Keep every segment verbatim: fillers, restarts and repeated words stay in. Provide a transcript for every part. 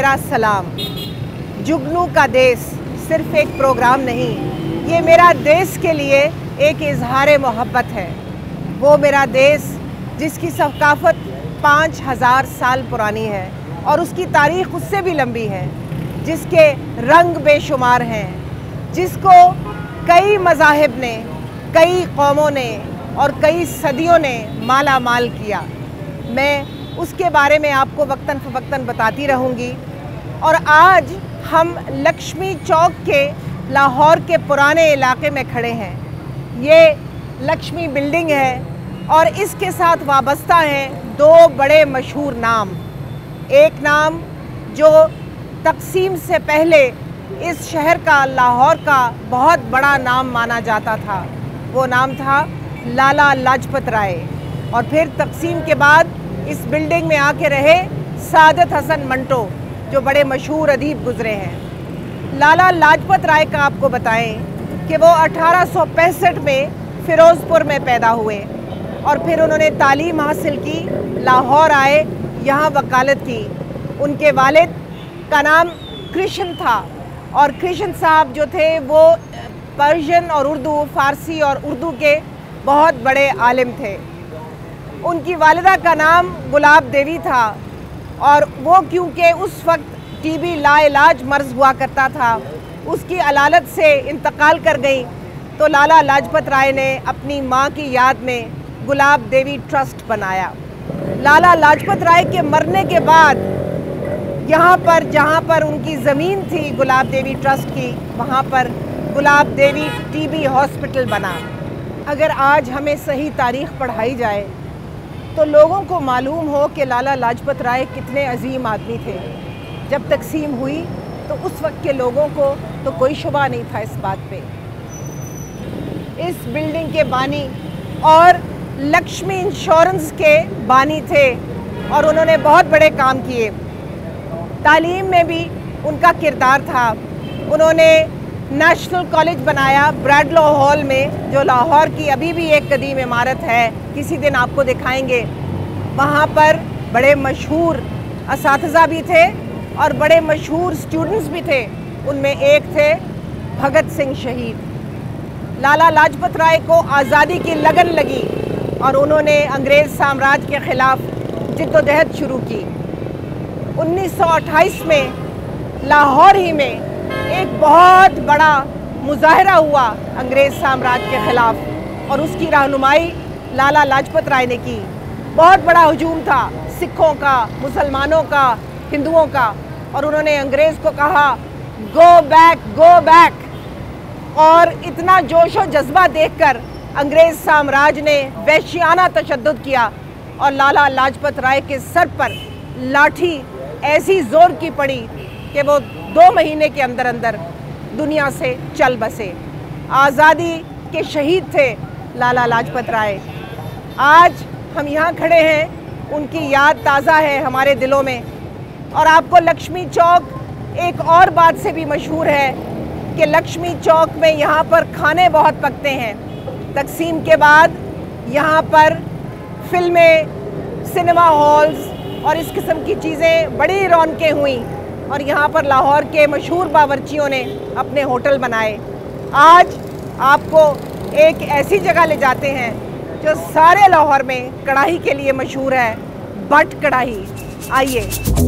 मेरा सलाम। जुगनू का देश सिर्फ एक प्रोग्राम नहीं, ये मेरा देश के लिए एक इजहार मोहब्बत है। वो मेरा देश जिसकी सकाफत पाँच हज़ार साल पुरानी है और उसकी तारीख़ उससे भी लंबी है, जिसके रंग बेशुमार हैं, जिसको कई मज़ाहिब ने, कई कौमों ने और कई सदियों ने माला माल किया। मैं उसके बारे में आपको वक्तन फ़वक्तन बताती रहूँगी। और आज हम लक्ष्मी चौक के लाहौर के पुराने इलाके में खड़े हैं। ये लक्ष्मी बिल्डिंग है और इसके साथ वाबस्ता हैं दो बड़े मशहूर नाम। एक नाम जो तकसीम से पहले इस शहर का, लाहौर का बहुत बड़ा नाम माना जाता था, वो नाम था लाला लाजपत राय। और फिर तकसीम के बाद इस बिल्डिंग में आके रहे सादत हसन मंटो, जो बड़े मशहूर अदीब गुजरे हैं। लाला लाजपत राय का आपको बताएं कि वो अठारह सौ पैंसठ में फ़िरोज़पुर में पैदा हुए और फिर उन्होंने तालीम हासिल की, लाहौर आए, यहाँ वकालत की। उनके वालिद का नाम कृष्ण था और कृष्ण साहब जो थे वो पर्शियन और उर्दू, फ़ारसी और उर्दू के बहुत बड़े आलिम थे। उनकी वालिदा का नाम गुलाब देवी था और वो क्योंकि उस वक्त टीबी लाइलाज मर्ज़ हुआ करता था, उसकी अलालत से इंतकाल कर गई, तो लाला लाजपत राय ने अपनी माँ की याद में गुलाब देवी ट्रस्ट बनाया। लाला लाजपत राय के मरने के बाद यहाँ पर, जहाँ पर उनकी ज़मीन थी गुलाब देवी ट्रस्ट की, वहाँ पर गुलाब देवी टीबी हॉस्पिटल बना। अगर आज हमें सही तारीख़ पढ़ाई जाए तो लोगों को मालूम हो कि लाला लाजपत राय कितने अजीम आदमी थे। जब तकसीम हुई तो उस वक्त के लोगों को तो कोई शुबा नहीं था इस बात पे। इस बिल्डिंग के बानी और लक्ष्मी इंश्योरेंस के बानी थे और उन्होंने बहुत बड़े काम किए। तालीम में भी उनका किरदार था। उन्होंने नेशनल कॉलेज बनाया ब्रैडलो हॉल में, जो लाहौर की अभी भी एक कदीम इमारत है, किसी दिन आपको दिखाएंगे। वहाँ पर बड़े मशहूर असातिज़ा भी थे और बड़े मशहूर स्टूडेंट्स भी थे। उनमें एक थे भगत सिंह शहीद। लाला लाजपत राय को आज़ादी की लगन लगी और उन्होंने अंग्रेज़ साम्राज्य के ख़िलाफ़ जिद्दोजहद शुरू की। उन्नीस सौ अट्ठाईस में लाहौर ही में एक बहुत बड़ा मुजाहरा हुआ अंग्रेज़ साम्राज्य के ख़िलाफ़ और उसकी रहनुमाई लाला लाजपत राय ने की। बहुत बड़ा हुजूम था सिखों का, मुसलमानों का, हिंदुओं का, और उन्होंने अंग्रेज़ को कहा गो बैक, गो बैक। और इतना जोश और जज्बा देखकर अंग्रेज़ साम्राज्य ने वहशियाना तशद्दुद किया और लाला लाजपत राय के सर पर लाठी ऐसी ज़ोर की पड़ी कि वो दो महीने के अंदर अंदर दुनिया से चल बसे। आज़ादी के शहीद थे लाला लाजपत राय। आज हम यहाँ खड़े हैं, उनकी याद ताज़ा है हमारे दिलों में। और आपको लक्ष्मी चौक एक और बात से भी मशहूर है कि लक्ष्मी चौक में यहाँ पर खाने बहुत पकते हैं। तकसीम के बाद यहाँ पर फिल्में, सिनेमा हॉल्स और इस किस्म की चीज़ें बड़ी रौनकें हुई और यहाँ पर लाहौर के मशहूर बावर्चियों ने अपने होटल बनाए। आज आपको एक ऐसी जगह ले जाते हैं जो सारे लाहौर में कढ़ाई के लिए मशहूर है, बट कढ़ाई। आइए।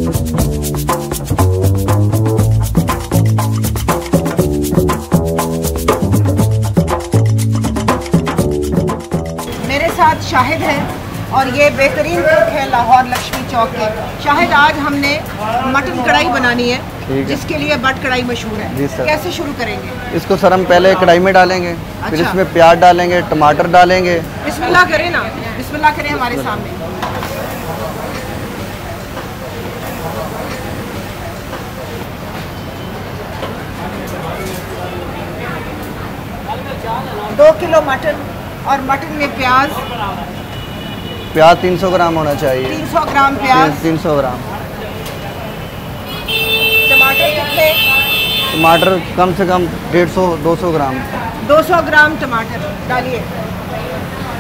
मेरे साथ शाहिद है और ये बेहतरीन कुक है लाहौर लक्ष्मी चौक के। शाहिद, आज हमने मटन कढ़ाई बनानी है, है जिसके लिए बट कढ़ाई मशहूर है। कैसे शुरू करेंगे इसको? सर हम पहले कढ़ाई में डालेंगे। अच्छा। फिर इसमें प्याज डालेंगे, टमाटर डालेंगे। बिस्मिल्लाह करें ना, बिस्मिल्लाह करें हमारे सामने। दो किलो मटन और मटन में प्याज प्याज तीन सौ ग्राम होना चाहिए। तीन सौ ग्राम प्याज। तीन सौ ग्राम। टमाटर कितने? टमाटर कम से कम डेढ़ सौ दो सौ ग्राम। दो सौ ग्राम टमाटर डालिए।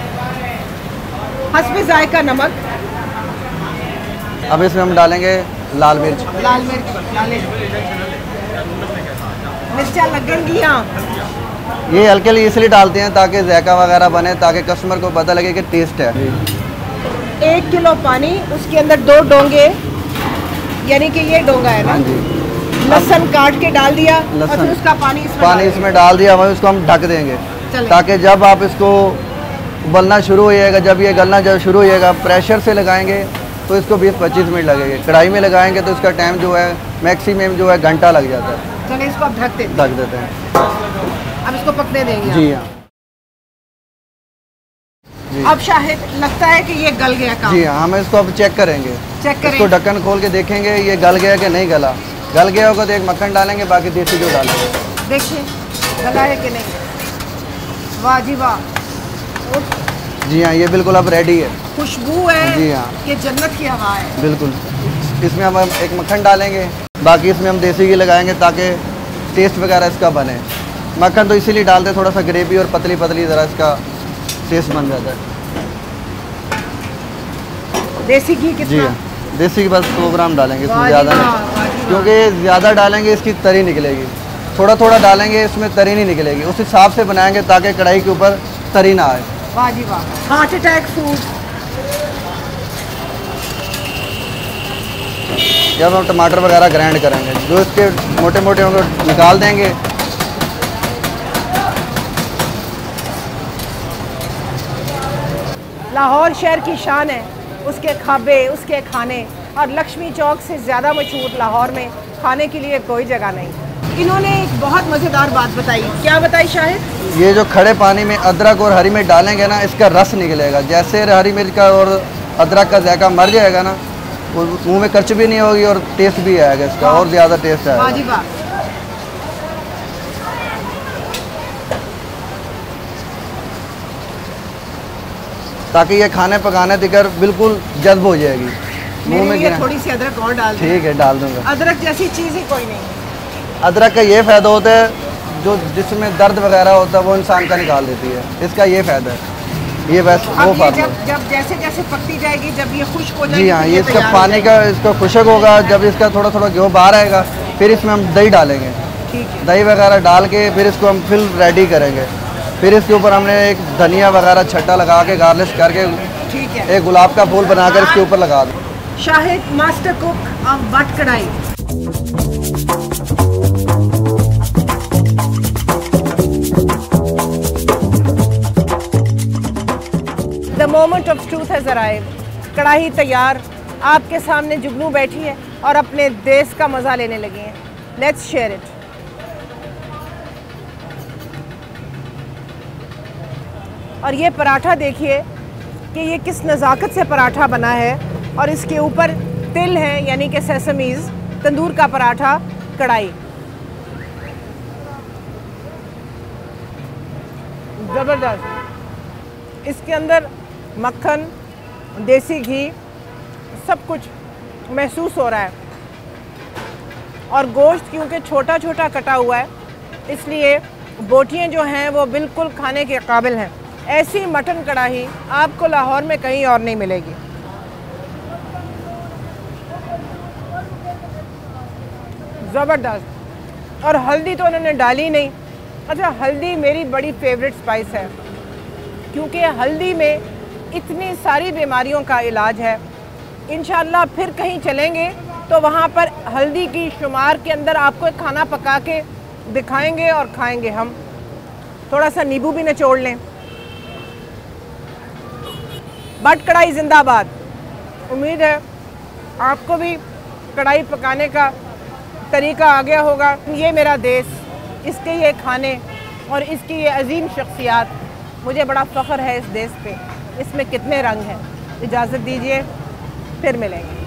हस्बे जायका नमक। अब इसमें हम डालेंगे लाल मिर्च लाल मिर्च डाले, मिर्चा लगेंगी यहाँ। ये हल्के लिए इसलिए डालते हैं ताकि जायका वगैरह बने, ताकि कस्टमर को पता लगे कि टेस्ट है। एक किलो पानी, उसके अंदर दो डोंगे, यानी कि ये डोंगा है ना। हाँ जी। लहसुन काट के डाल दिया और फिर उसका पानी इसमें पानी इसमें डाल दिया, वही उसको हम ढक देंगे ताकि जब आप इसको उबलना शुरू हो जाएगा, जब ये गलना जब शुरू हो जाएगा, प्रेशर से लगाएंगे तो इसको बीस पच्चीस मिनट लगेंगे। कढ़ाई में लगाएंगे तो इसका टाइम जो है मैक्सिमम जो है घंटा लग जाता है। चलिए इसको अब ढक देते ढक देते हैं, अब इसको पकने देंगे। जी हाँ। अब शाहिद लगता है कि ये गल गया काम। जी हाँ, हम इसको अब चेक करेंगे, चेक करें। इसको ढक्कन खोल के देखेंगे ये गल गया कि नहीं गला। गल गया होगा तो एक मक्खन डालेंगे, बाकी देसी घी डालेंगे। देखिए गला है कि नहीं। वाह जी वाह। जी हाँ, ये बिल्कुल अब रेडी है। खुशबू है। जी हाँ, ये जन्नत की हवा है बिल्कुल। इसमें हम एक मक्खन डालेंगे, बाकी इसमें हम देसी घी लगाएंगे ताकि टेस्ट वगैरह इसका बने। मक्खन तो इसीलिए डालते हैं, थोड़ा सा ग्रेवी और पतली पतली ज़रा इसका टेस्ट बन जाता है। देसी घी कितना? जी हाँ, देसी घी बस सौ ग्राम डालेंगे, इसमें ज़्यादा नहीं, क्योंकि ज़्यादा डालेंगे इसकी तरी निकलेगी। थोड़ा थोड़ा डालेंगे, इसमें तरी नहीं निकलेगी। उस हिसाब से बनाएंगे ताकि कढ़ाई के ऊपर तरी ना आए। वाह जी वाह। Heart attack food. जब हम टमाटर वगैरह ग्राइंड करेंगे, जो इसके मोटे मोटे होंगे निकाल देंगे। लाहौर शहर की शान है उसके खाबे, उसके खाने, और लक्ष्मी चौक से ज़्यादा मशहूर लाहौर में खाने के लिए कोई जगह नहीं। इन्होंने एक बहुत मज़ेदार बात बताई। क्या बताई शाहिद? ये जो खड़े पानी में अदरक और हरी मिर्च डालेंगे ना, इसका रस निकलेगा। जैसे हरी मिर्च का और अदरक का जायका मर जाएगा ना, वो मुंह में कच्च भी नहीं होगी और टेस्ट भी आएगा इसका, और ज़्यादा टेस्ट आएगा। वाह जी वाह। ताकि ये खाने पकाने देकर बिल्कुल जज्ब हो जाएगी मुंह में। गिरा थोड़ी सी अदरक और डाल। ठीक है, डाल दूंगा। अदरक जैसी चीज़ ही कोई नहीं। अदरक का ये फ़ायदा होता है, जो जिसमें दर्द वगैरह होता है वो इंसान का निकाल देती है। इसका ये फ़ायदा है। ये बस वो फायदा। जब जब जैसे जैसे पकती जाएगी, जब ये खुश्क हो जाएगी। जी हाँ, ये इसका पानी का इसका खुशक होगा। जब इसका थोड़ा थोड़ा घी बाहर आएगा, फिर इसमें हम दही डालेंगे। ठीक है। दही वगैरह डाल के फिर इसको हम फिर रेडी करेंगे। फिर इसके ऊपर हमने एक धनिया वगैरह छट्टा लगा के गार्निश करके, ठीक है, एक गुलाब का फूल बनाकर इसके ऊपर लगा दो। Shahid master cook of but कढ़ाई। The moment of truth has arrived. कढ़ाई तैयार, आपके सामने जुगनू बैठी है और अपने देश का मज़ा लेने लगी हैं। Let's share it. और ये पराठा देखिए कि ये किस नज़ाकत से पराठा बना है, और इसके ऊपर तिल है यानी कि सेसमीज़, तंदूर का पराठा, कढ़ाई। ज़बरदस्त। इसके अंदर मक्खन, देसी घी, सब कुछ महसूस हो रहा है। और गोश्त क्योंकि छोटा छोटा कटा हुआ है, इसलिए बोटियाँ जो हैं वो बिल्कुल खाने के काबिल हैं। ऐसी मटन कढ़ाई आपको लाहौर में कहीं और नहीं मिलेगी। ज़बरदस्त। और हल्दी तो उन्होंने डाली नहीं। अच्छा, हल्दी मेरी बड़ी फेवरेट स्पाइस है, क्योंकि हल्दी में इतनी सारी बीमारियों का इलाज है। इंशाल्लाह फिर कहीं चलेंगे तो वहाँ पर हल्दी की शुमार के अंदर आपको एक खाना पका के दिखाएंगे और खाएंगे हम। थोड़ा सा नींबू भी निचोड़ लें। बट कढ़ाई जिंदाबाद। उम्मीद है आपको भी कढ़ाई पकाने का तरीका आ गया होगा। ये मेरा देश, इसके ये खाने और इसकी ये अजीम शख्सियात, मुझे बड़ा फ़ख्र है इस देश पे। इसमें कितने रंग हैं। इजाज़त दीजिए, फिर मिलेंगे।